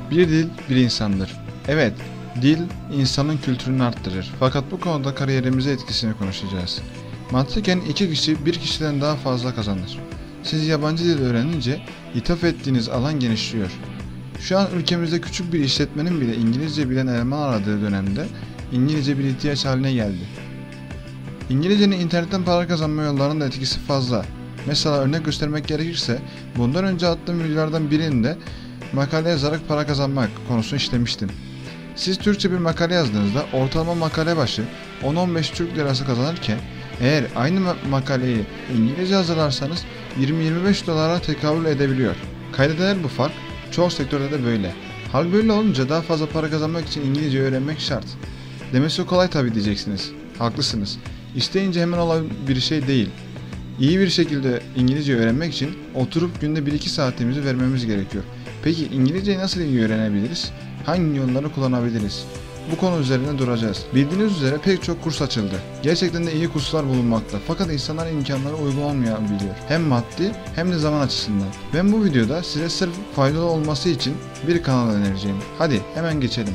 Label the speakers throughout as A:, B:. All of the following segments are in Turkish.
A: Bir dil bir insandır. Evet, dil insanın kültürünü arttırır. Fakat bu konuda kariyerimize etkisini konuşacağız. Mantıken iki kişi bir kişiden daha fazla kazanır. Siz yabancı dil öğrenince hitap ettiğiniz alan genişliyor. Şu an ülkemizde küçük bir işletmenin bile İngilizce bilen eleman aradığı dönemde İngilizce bir ihtiyaç haline geldi. İngilizcenin internetten para kazanma yollarının da etkisi fazla. Mesela örnek göstermek gerekirse bundan önce attığım videolardan birinde makale yazarak para kazanmak konusunu işlemiştim. Siz Türkçe bir makale yazdığınızda ortalama makale başı 10-15 Türk lirası kazanırken eğer aynı makaleyi İngilizce hazırlarsanız 20-25 dolara tekabül edebiliyor. Kayda değer bu fark. Çoğu sektörde de böyle. Hal böyle olunca daha fazla para kazanmak için İngilizce öğrenmek şart. Demesi kolay tabi diyeceksiniz. Haklısınız. İsteyince hemen olan bir şey değil. İyi bir şekilde İngilizce öğrenmek için oturup günde 1-2 saatimizi vermemiz gerekiyor. Peki İngilizceyi nasıl iyi öğrenebiliriz? Hangi yolları kullanabiliriz? Bu konu üzerine duracağız. Bildiğiniz üzere pek çok kurs açıldı. Gerçekten de iyi kurslar bulunmakta. Fakat insanlar imkanları uygun olmayabiliyor. Hem maddi hem de zaman açısından. Ben bu videoda size sırf faydalı olması için bir kanal önereceğim. Hadi hemen geçelim.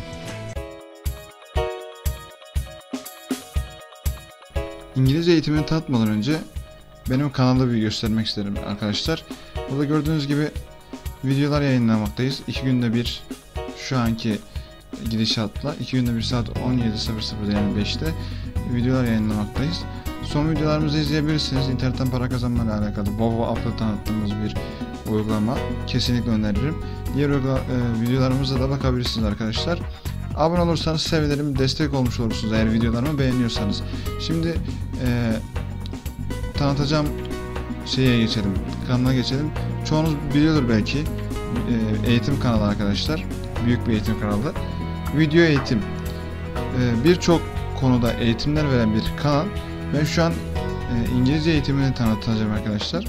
A: İngilizce eğitimini tanıtmadan önce benim kanalı bir göstermek isterim arkadaşlar. Burada gördüğünüz gibi videolar yayınlamaktayız. 2 günde bir şu anki gidişatla 2 günde bir saat 17.00'da yani 5'te videolar yayınlamaktayız. Son videolarımızı izleyebilirsiniz. İnternetten para kazanmayla alakalı Baba App'la tanıttığımız bir uygulama. Kesinlikle öneririm. Diğer videolarımıza da bakabilirsiniz arkadaşlar. Abone olursanız sevinirim. Destek olmuş olursunuz eğer videolarımı beğeniyorsanız. Şimdi tanıtacağım şeye geçelim. Kanala geçelim. Çoğunuz biliyordur belki. Eğitim kanalı arkadaşlar. Büyük bir eğitim kanalı. Video eğitim. Birçok konuda eğitimler veren bir kanal. Ben şu an İngilizce eğitimini tanıtacağım arkadaşlar.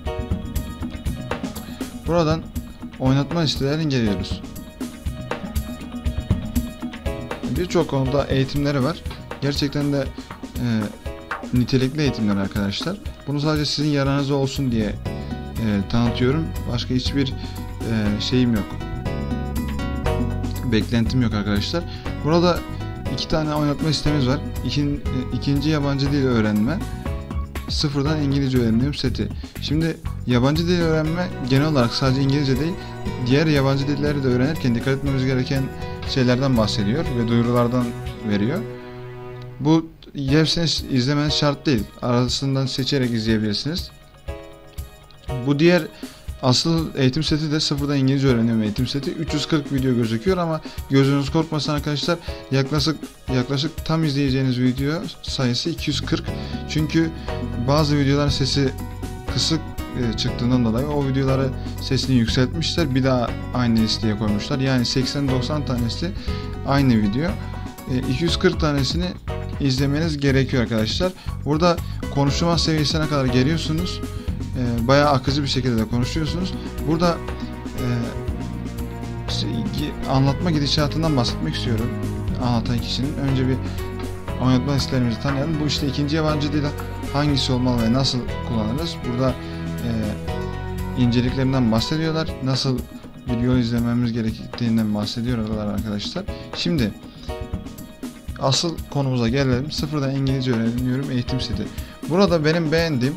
A: Buradan oynatma listelerine geliyoruz. Birçok konuda eğitimleri var. Gerçekten de nitelikli eğitimler arkadaşlar. Bunu sadece sizin yararınıza olsun diye tanıtıyorum. Başka hiçbir şeyim yok. Beklentim yok arkadaşlar. Burada 2 tane oynatma listemiz var. İkinci yabancı dil öğrenme, sıfırdan İngilizce öğrenme seti. Şimdi yabancı dil öğrenme genel olarak sadece İngilizce değil, diğer yabancı dilleri de öğrenirken dikkat etmemiz gereken şeylerden bahsediyor ve duyurulardan veriyor. Bu hepsini izlemeniz şart değil. Arasından seçerek izleyebilirsiniz. Bu diğer asıl eğitim seti de sıfırdan İngilizce öğreniyorum eğitim seti. 340 video gözüküyor ama gözünüz korkmasın arkadaşlar. Yaklaşık tam izleyeceğiniz video sayısı 240. Çünkü bazı videoların sesi kısık çıktığından dolayı o videoları sesini yükseltmişler. Bir daha aynı listeye koymuşlar. Yani 80-90 tanesi aynı video. 240 tanesini izlemeniz gerekiyor arkadaşlar. Burada konuşma seviyesine kadar geliyorsunuz. Bayağı akıcı bir şekilde de konuşuyorsunuz. Burada anlatma gidişatından bahsetmek istiyorum. Anlatan kişinin. Önce bir oynatma listelerimizi tanıyalım. Bu işte ikinci yabancı dil hangisi olmalı ve nasıl kullanırız? Burada inceliklerinden bahsediyorlar. Nasıl bir yol izlememiz gerektiğinden bahsediyorlar arkadaşlar. Şimdi asıl konumuza gelelim. Sıfırdan İngilizce öğreniyorum eğitim seti. Burada benim beğendiğim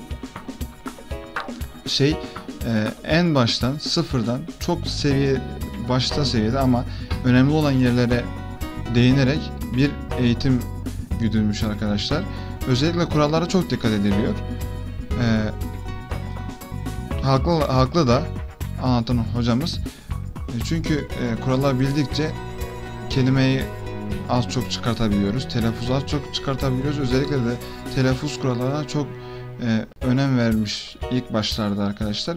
A: şey en baştan sıfırdan çok başta seviyede ama önemli olan yerlere değinerek bir eğitim güdülmüş arkadaşlar. Özellikle kurallara çok dikkat ediliyor. Haklı da anlatan hocamız. Çünkü kurallar bildikçe kelimeyi az çok çıkartabiliyoruz. Telaffuzu az çok çıkartabiliyoruz. Özellikle de telaffuz kurallarına çok önem vermiş ilk başlarda arkadaşlar.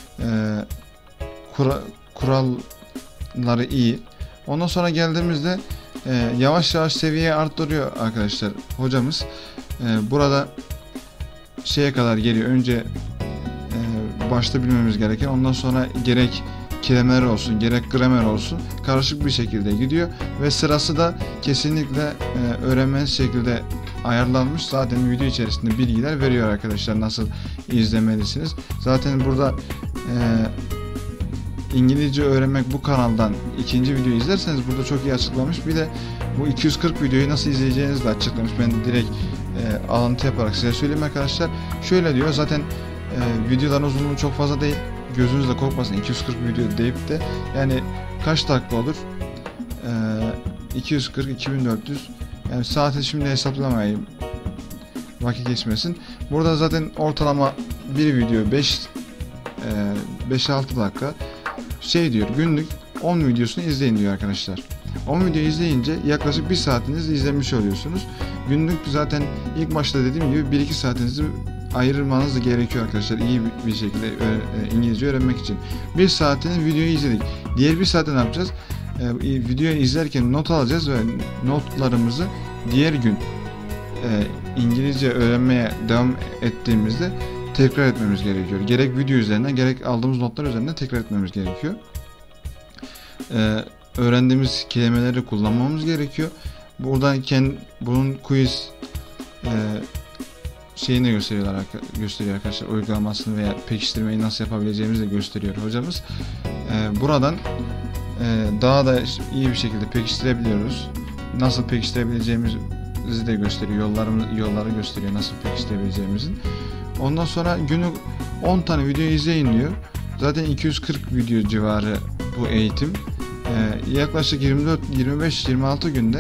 A: Kuralları iyi. Ondan sonra geldiğimizde yavaş yavaş seviyeyi arttırıyor arkadaşlar hocamız. Burada şeye kadar geliyor. Önce başta bilmemiz gereken, ondan sonra gerek kelimeler olsun gerek gramer olsun karışık bir şekilde gidiyor ve sırası da kesinlikle öğrenmeniz şekilde ayarlanmış. Zaten video içerisinde bilgiler veriyor arkadaşlar nasıl izlemelisiniz. Zaten burada İngilizce öğrenmek bu kanaldan ikinci videoyu izlerseniz burada çok iyi açıklamış. Bir de bu 240 videoyu nasıl izleyeceğinizi de açıklamış. Ben direkt alıntı yaparak size söyleyeyim arkadaşlar. Şöyle diyor zaten videoların uzunluğu çok fazla değil. Gözünüz de korkmasın 240 video deyip de yani kaç dakika olur? 240 2400 yani saati şimdi hesaplamayayım. Vakit geçmesin. Burada zaten ortalama bir video 5-6 dakika şey diyor günlük 10 videosunu izleyin diyor arkadaşlar. 10 video izleyince yaklaşık 1 saatinizi izlemiş oluyorsunuz. Günlük zaten ilk başta dediğim gibi 1-2 saatinizi ayırmanız gerekiyor arkadaşlar iyi bir şekilde İngilizce öğrenmek için. 1 saatini videoyu izledik. Diğer 1 saatte ne yapacağız? Videoyu izlerken not alacağız ve notlarımızı diğer gün İngilizce öğrenmeye devam ettiğimizde tekrar etmemiz gerekiyor. Gerek video üzerinden gerek aldığımız notlar üzerinden tekrar etmemiz gerekiyor. Öğrendiğimiz kelimeleri kullanmamız gerekiyor. Buradan bunun quiz şeyini gösteriyor arkadaşlar. Uygulamasını veya pekiştirmeyi nasıl yapabileceğimizi de gösteriyor hocamız. Buradan daha da iyi bir şekilde pekiştirebiliyoruz. Nasıl pekiştirebileceğimizi de gösteriyor. Yolları gösteriyor nasıl pekiştirebileceğimizin. Ondan sonra günlük 10 tane video izleyin diyor. Zaten 240 video civarı bu eğitim. Yaklaşık 24, 25, 26 günde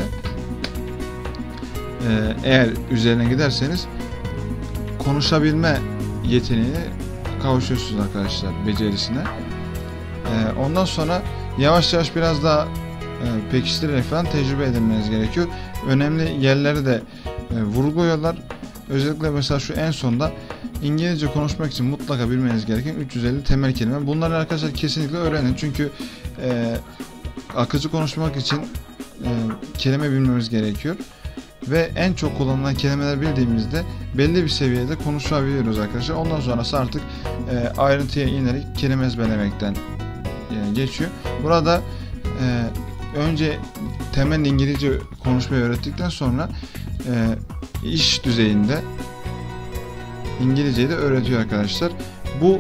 A: eğer üzerine giderseniz konuşabilme yeteneğine kavuşuyorsunuz arkadaşlar, becerisine. Ondan sonra yavaş yavaş biraz daha pekiştirerek falan tecrübe edinmeniz gerekiyor. Önemli yerleri de vurguluyorlar. Özellikle mesela şu en sonda İngilizce konuşmak için mutlaka bilmeniz gereken 350 temel kelime. Bunları arkadaşlar kesinlikle öğrenin. Çünkü akıcı konuşmak için kelime bilmemiz gerekiyor. Ve en çok kullanılan kelimeler bildiğimizde belli bir seviyede konuşabiliyoruz arkadaşlar. Ondan sonrası artık ayrıntıya inerek kelime ezberlemekten geçiyor. Burada önce temel İngilizce konuşmayı öğrettikten sonra iş düzeyinde İngilizceyi de öğretiyor arkadaşlar. Bu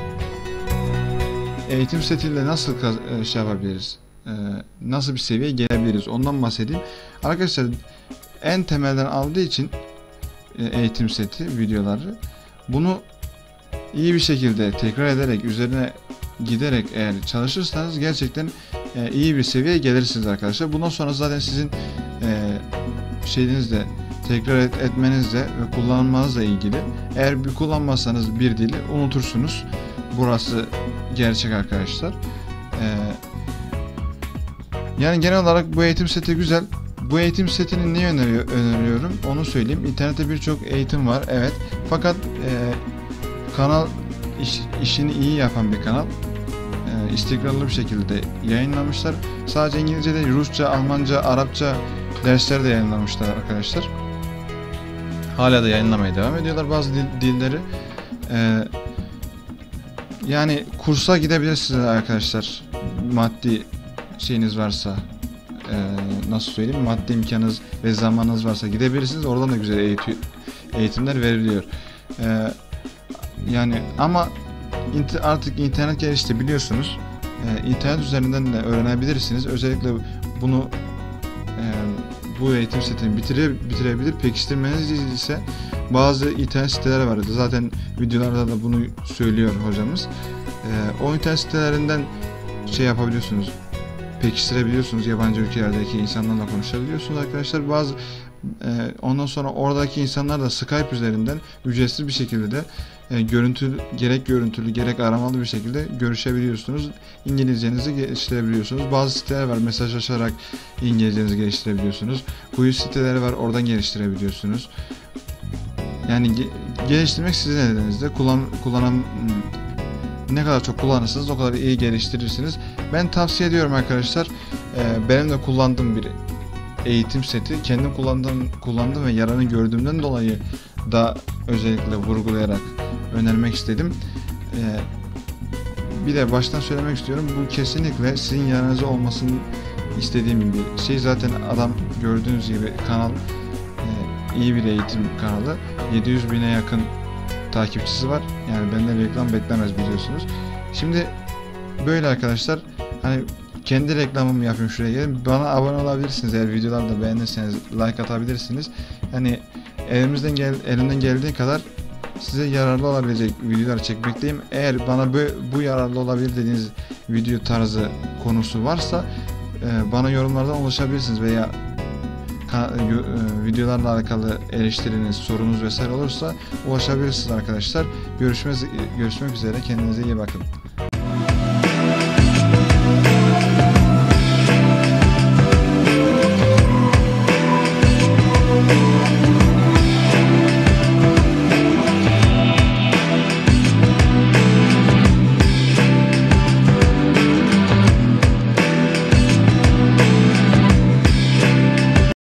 A: eğitim setiyle nasıl şey yapabiliriz? Nasıl bir seviyeye gelebiliriz? Ondan bahsedeyim. Arkadaşlar en temelden aldığı için eğitim seti videoları bunu iyi bir şekilde tekrar ederek üzerine giderek eğer çalışırsanız gerçekten iyi bir seviyeye gelirsiniz arkadaşlar. Bundan sonra zaten sizin şeyinizle tekrar etmenizle ve kullanmanızla ilgili. Eğer bir kullanmazsanız bir dili unutursunuz. Burası gerçek arkadaşlar. Yani genel olarak bu eğitim seti güzel. Bu eğitim setini niye öneriyorum onu söyleyeyim. İnternette birçok eğitim var evet. Fakat kanal işini iyi yapan bir kanal. İstikrarlı bir şekilde yayınlamışlar. Sadece İngilizce değil, Rusça, Almanca, Arapça dersler de yayınlamışlar arkadaşlar. Hala da yayınlamaya devam ediyorlar bazı dilleri. Yani kursa gidebilirsiniz arkadaşlar. Maddi şeyiniz varsa, nasıl söyleyeyim, maddi imkanınız ve zamanınız varsa gidebilirsiniz. Oradan da güzel eğitimler veriliyor. Yani ama artık internet gelişti biliyorsunuz. İnternet üzerinden de öğrenebilirsiniz. Özellikle bunu bu eğitim setini bitirebilir. Pekiştirmeniz ise bazı internet siteleri var. Zaten videolarda da bunu söylüyor hocamız. O internet sitelerinden şey yapabiliyorsunuz. Pekiştirebiliyorsunuz. Yabancı ülkelerdeki insanlarla konuşabiliyorsunuz arkadaşlar. Ondan sonra oradaki insanlar da Skype üzerinden ücretsiz bir şekilde de gerek görüntülü gerek aramalı bir şekilde görüşebiliyorsunuz. İngilizcenizi geliştirebiliyorsunuz. Bazı siteler var, mesajlaşarak İngilizcenizi geliştirebiliyorsunuz. Quiz siteleri var, oradan geliştirebiliyorsunuz. Yani geliştirmek sizin elinizde. Ne kadar çok kullanırsanız o kadar iyi geliştirirsiniz. Ben tavsiye ediyorum arkadaşlar. Benim de kullandığım bir eğitim seti. Kendim kullandım ve yararını gördüğümden dolayı da özellikle vurgulayarak önermek istedim. Bir de baştan söylemek istiyorum. Bu kesinlikle sizin yararınıza olmasını istediğim bir şey. Zaten adam gördüğünüz gibi kanal iyi bir eğitim kanalı. 700 bine yakın takipçisi var. Yani benden reklam beklemez biliyorsunuz. Şimdi Böyle arkadaşlar, hani kendi reklamımı yapayım, şuraya gelin. Bana abone olabilirsiniz, eğer videoları da beğenirseniz like atabilirsiniz. Yani elimden geldiği kadar size yararlı olabilecek videolar çekmekteyim. Eğer bana bu yararlı olabilir dediğiniz video tarzı konusu varsa bana yorumlardan ulaşabilirsiniz veya videolarla alakalı eleştiriniz, sorunuz vesaire olursa ulaşabilirsiniz arkadaşlar. Görüşmek üzere. Kendinize iyi bakın.